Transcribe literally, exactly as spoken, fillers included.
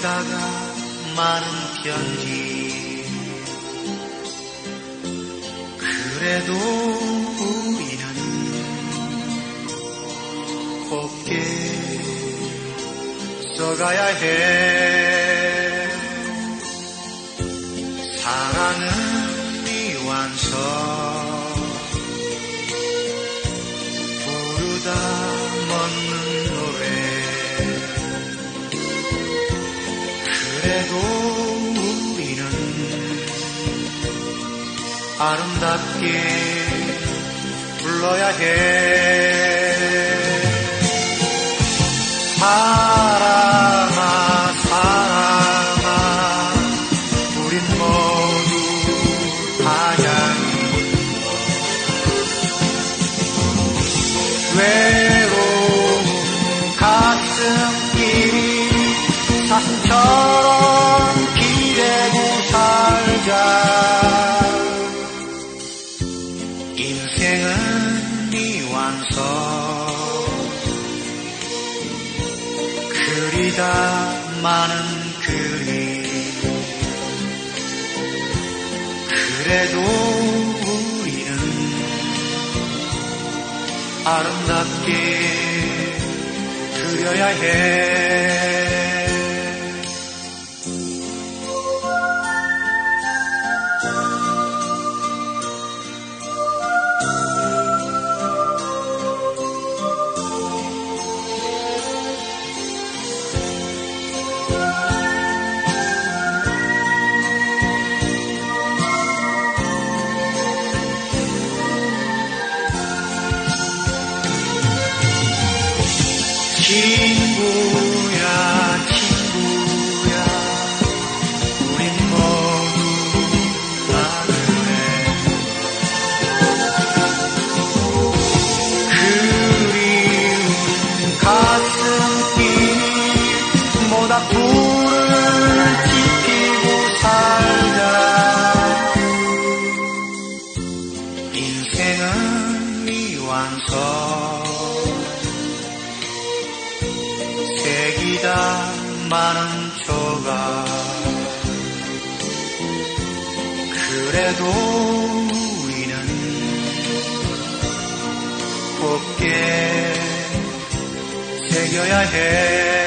쓰다가 많은 편지 그래도 우리는 곱게 써가야 해. 사랑은 미완성 부르다 멎는 노래 그래도 우리는 아름답게 불러야 해. 사랑아 사랑아 우린 모두 한양이 외로운 가슴이 사슴처럼 기대고 살자. 인생은 미완성 그리다 많은 그리 그래도 우리는 아름답게 그려야 해. 친구야 친구야 우린 모두 나그네 그리운 가슴이 모닥불을 지피고 살자. 인생은 미완성 색이다 많은 조각 그래도 우리는 곱게 새겨야 해.